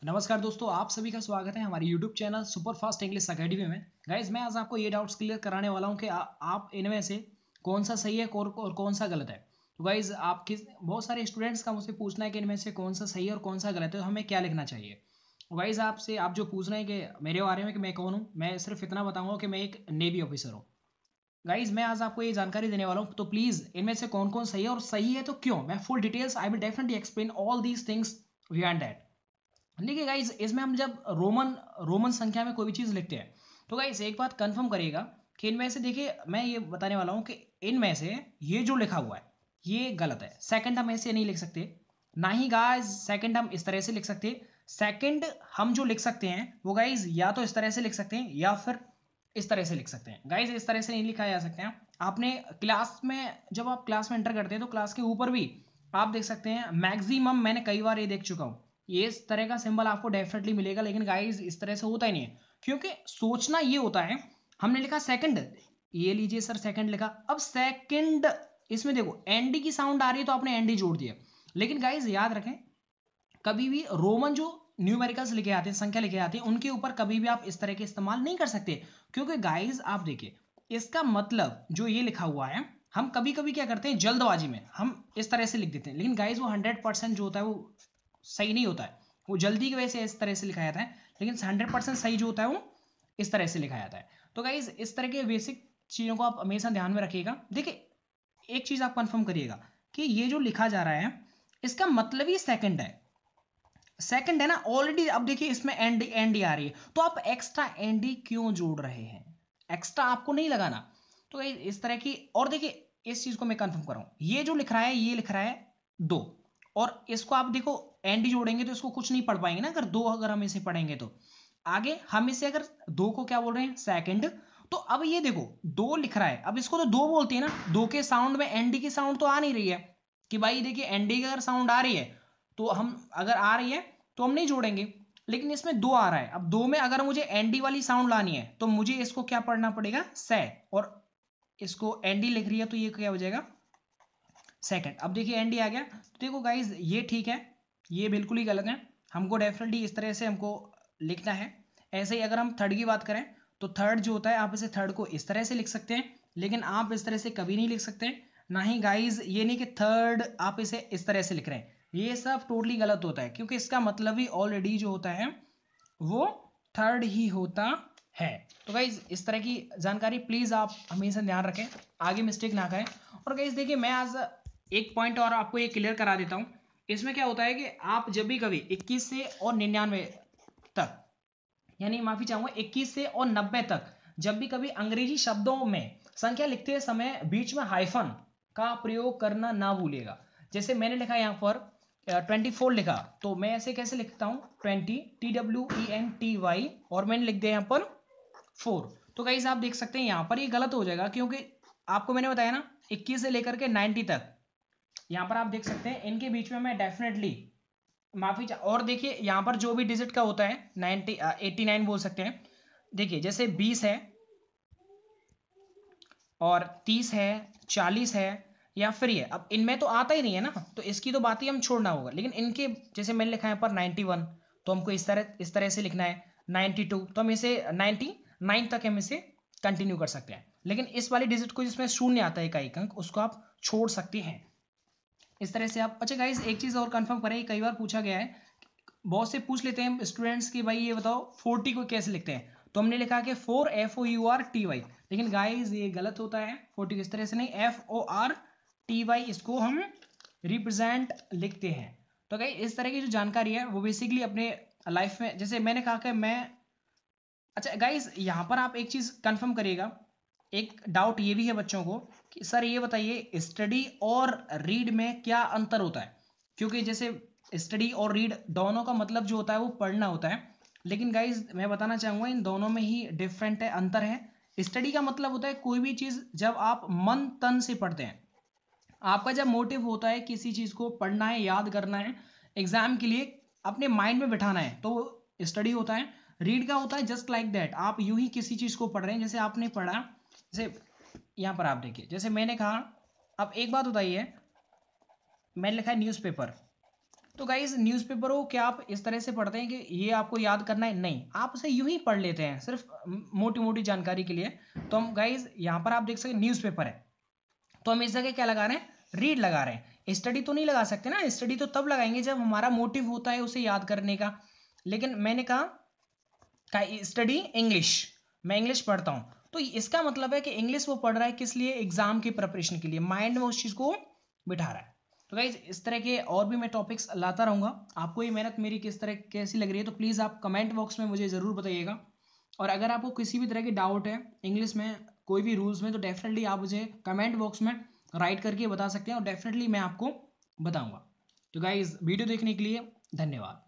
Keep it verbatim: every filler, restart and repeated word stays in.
नमस्कार दोस्तों, आप सभी का स्वागत है हमारे YouTube channel super fast English academy में। गाइज मैं आज आपको ये डाउट्स क्लियर कराने वाला हूँ कि आ, आप इनमें से कौन सा सही है और, और कौन सा गलत है। तो गाइज आप किस बहुत सारे स्टूडेंट्स का मुझसे पूछना है कि इनमें से कौन सा सही है और कौन सा गलत है, तो हमें क्या लिखना चाहिए। गाइज आपसे आप जो पूछ रहे हैं कि मेरे बारे में कि मैं कौन हूँ, मैं सिर्फ इतना बताऊँगा कि मैं एक नेवी ऑफिसर हूँ। गाइज मैं आज आपको ये जानकारी देने वाला हूँ, तो प्लीज़ इनमें से कौन कौन सही है और सही है तो क्यों, मैं full details I will definitely explain all these things behind that. देखिए गाइज इसमें हम जब रोमन रोमन संख्या में कोई भी चीज़ लिखते हैं, तो गाइज एक बात कंफर्म करिएगा कि इनमें से, देखिए मैं ये बताने वाला हूँ कि इनमें से ये जो लिखा हुआ है ये गलत है। सेकंड हम ऐसे नहीं लिख सकते, ना ही गाइज सेकंड हम इस तरह से लिख सकते। सेकंड हम जो लिख सकते हैं वो गाइज या तो इस तरह से लिख सकते हैं या फिर इस तरह से लिख सकते हैं। गाइज इस तरह से नहीं लिखा जा सकते हैं। आपने क्लास में, जब आप क्लास में एंटर करते हैं तो क्लास के ऊपर भी आप देख सकते हैं, मैक्सिमम मैंने कई बार ये देख चुका हूँ, ये इस तरह का सिंबल आपको डेफिनेटली मिलेगा। लेकिन गाइस इस तरह से होता ही नहीं है, क्योंकि सोचना ये होता है, हमने लिखा सेकंड, ये लीजिए सर सेकंड लिखा, अब सेकंड इसमें देखो एनडी की साउंड आ रही है तो आपने एनडी जोड़ दिया। लेकिन गाइस याद रखें, कभी भी रोमन जो न्यूमेरिकल्स लिखे आते हैं, संख्या लिखे आते हैं, उनके ऊपर कभी भी आप इस तरह के इस्तेमाल नहीं कर सकते। क्योंकि गाइस आप देखिए, इसका मतलब जो ये लिखा हुआ है, हम कभी कभी क्या करते हैं जल्दबाजी में हम इस तरह से लिख देते हैं, लेकिन गाइस वो हंड्रेड परसेंट जो होता है वो सही नहीं होता है। वो जल्दी की वजह से इस तरह से लिखा जाता है, लेकिन हंड्रेड परसेंट सही जो होता है वो इस तरह से लिखा जाता है। तो गाइज इस तरह के बेसिक चीज़ों को आप हमेशा ध्यान में रखिएगा। देखिए एक चीज़ आप कंफर्म करिएगा कि ये जो लिखा जा रहा है इसका मतलब ही सेकंड है। सेकंड है ना ऑलरेडी। अब देखिए इसमें एंड एंड आ रही है, तो आप एक्स्ट्रा एंड क्यों जोड़ रहे हैं? एक्स्ट्रा आपको नहीं लगाना। तो गाइस इस तरह की, और देखिए इस चीज़ को मैं कंफर्म कर रहा हूँ, ये जो लिख रहा है ये लिख रहा है दो, और इसको आप देखो एंड जोड़ेंगे तो इसको कुछ नहीं पढ़ पाएंगे ना, अगर दो अगर हम इसे पढ़ेंगे तो आगे हम इसे, अगर दो को क्या बोल रहे हैं सेकंड, तो अब ये देखो दो लिख रहा है, अब इसको तो दो बोलते हैं ना, दो के साउंड में एनडी की साउंड तो आ नहीं रही है कि भाई देखिए एनडी की अगर साउंड आ रही है तो हम, अगर आ रही है तो हम नहीं जोड़ेंगे। लेकिन इसमें दो आ रहा है, अब दो में अगर मुझे एनडी वाली साउंड लानी है तो मुझे इसको क्या पढ़ना पड़ेगा से, और इसको एनडी लिख रही है तो ये क्या हो जाएगा सेकंड। अब देखिए एनडी आ गया, तो देखो गाइज ये ठीक है, ये बिल्कुल ही गलत है। हमको डेफिनेटली इस तरह से हमको लिखना है। ऐसे ही अगर हम थर्ड की बात करें, तो थर्ड जो होता है आप इसे थर्ड को इस तरह से लिख सकते हैं, लेकिन आप इस तरह से कभी नहीं लिख सकते। ना ही गाइज ये नहीं कि थर्ड आप इसे इस तरह से लिख रहे हैं, ये सब टोटली गलत होता है, क्योंकि इसका मतलब ही ऑलरेडी जो होता है वो थर्ड ही होता है। तो गाइज इस तरह की जानकारी प्लीज़ आप हमेशा ध्यान रखें, आगे मिस्टेक ना करें। और गाइज देखिए मैं आज एक पॉइंट और आपको ये क्लियर करा देता हूँ। इसमें क्या होता है कि आप जब भी कभी इक्कीस से और निन्यानवे तक, यानी माफी चाहूंगा इक्कीस से और नब्बे तक, जब भी कभी अंग्रेजी शब्दों में संख्या लिखते समय बीच में हाइफन का प्रयोग करना ना भूलिएगा। जैसे मैंने लिखा यहाँ पर ट्वेंटी फोर लिखा, तो मैं ऐसे कैसे लिखता हूँ, twenty T W E N T Y, और मैंने लिख दिया यहाँ पर फोर। तो गाइस आप देख सकते हैं यहाँ पर ये गलत हो जाएगा, क्योंकि आपको मैंने बताया ना इक्कीस से लेकर के नाइन्टी तक, यहाँ पर आप देख सकते हैं इनके बीच में मैं डेफिनेटली माफी चा, और देखिए यहाँ पर जो भी डिजिट का होता है नाइन्टी एट्टी नाइन बोल सकते हैं। देखिए जैसे बीस है और तीस है, चालीस है, या फिर ये, अब इनमें तो आता ही नहीं है ना, तो इसकी तो बात ही हम छोड़ना होगा। लेकिन इनके जैसे मैंने लिखा है पर नाइन्टी वन, तो हमको इस तरह इस तरह से लिखना है। नाइन्टी टू, तो हम इसे नाइन्टी नाइन तक हम इसे कंटिन्यू कर सकते हैं। लेकिन इस वाली डिजिट को जिसमें शून्य आता है इकाई अंक, उसको आप छोड़ सकते हैं इस तरह से आप। अच्छा गाइस एक चीज़ और कंफर्म करें, कई बार पूछा गया है, बहुत से पूछ लेते हैं स्टूडेंट्स कि भाई ये बताओ फोर्टी को कैसे लिखते हैं, तो हमने लिखा कि four F O U R T Y, लेकिन गाइस ये गलत होता है। फोर्टी किस तरह से नहीं, F O R T Y इसको हम रिप्रेजेंट लिखते हैं। तो गाइस इस तरह की जो जानकारी है वो बेसिकली अपने लाइफ में, जैसे मैंने कहा कि मैं, अच्छा गाइस यहाँ पर आप एक चीज़ कंफर्म करिएगा, एक डाउट ये भी है बच्चों को कि सर ये बताइए स्टडी और रीड में क्या अंतर होता है। क्योंकि जैसे स्टडी और रीड दोनों का मतलब जो होता है वो पढ़ना होता है, लेकिन गाइज मैं बताना चाहूँगा इन दोनों में ही डिफरेंट है, अंतर है। स्टडी का मतलब होता है कोई भी चीज़ जब आप मन तन से पढ़ते हैं, आपका जब मोटिव होता है किसी चीज़ को पढ़ना है, याद करना है, एग्जाम के लिए अपने माइंड में बिठाना है, तो स्टडी होता है। रीड का होता है जस्ट लाइक दैट, आप यूं ही किसी चीज़ को पढ़ रहे हैं, जैसे आपने पढ़ा, जैसे यहाँ पर आप देखिए जैसे मैंने कहा। अब एक बात बताइए, मैंने लिखा है न्यूज़पेपर, तो गाइज न्यूज़पेपर को क्या आप इस तरह से पढ़ते हैं कि ये आपको याद करना है? नहीं, आप उसे यूं ही पढ़ लेते हैं सिर्फ मोटी मोटी जानकारी के लिए। तो हम गाइज यहाँ पर आप देख सकते न्यूज़पेपर है, तो हम इस जगह क्या लगा रहे हैं? रीड लगा रहे हैं। स्टडी तो नहीं लगा सकते ना, स्टडी तो तब लगाएंगे जब हमारा मोटिव होता है उसे याद करने का। लेकिन मैंने कहा स्टडी इंग्लिश, मैं इंग्लिश पढ़ता हूँ, तो इसका मतलब है कि इंग्लिश वो पढ़ रहा है किस लिए? एग्जाम की प्रिपरेशन के लिए, माइंड में उस चीज़ को बिठा रहा है। तो गाइज इस तरह के और भी मैं टॉपिक्स लाता रहूँगा। आपको ये मेहनत मेरी किस तरह कैसी लग रही है तो प्लीज़ आप कमेंट बॉक्स में मुझे ज़रूर बताइएगा। और अगर आपको किसी भी तरह की डाउट है इंग्लिश में, कोई भी रूल्स में, तो डेफिनेटली आप मुझे कमेंट बॉक्स में राइट करके बता सकते हैं और डेफिनेटली मैं आपको बताऊँगा। तो गाइज वीडियो देखने के लिए धन्यवाद।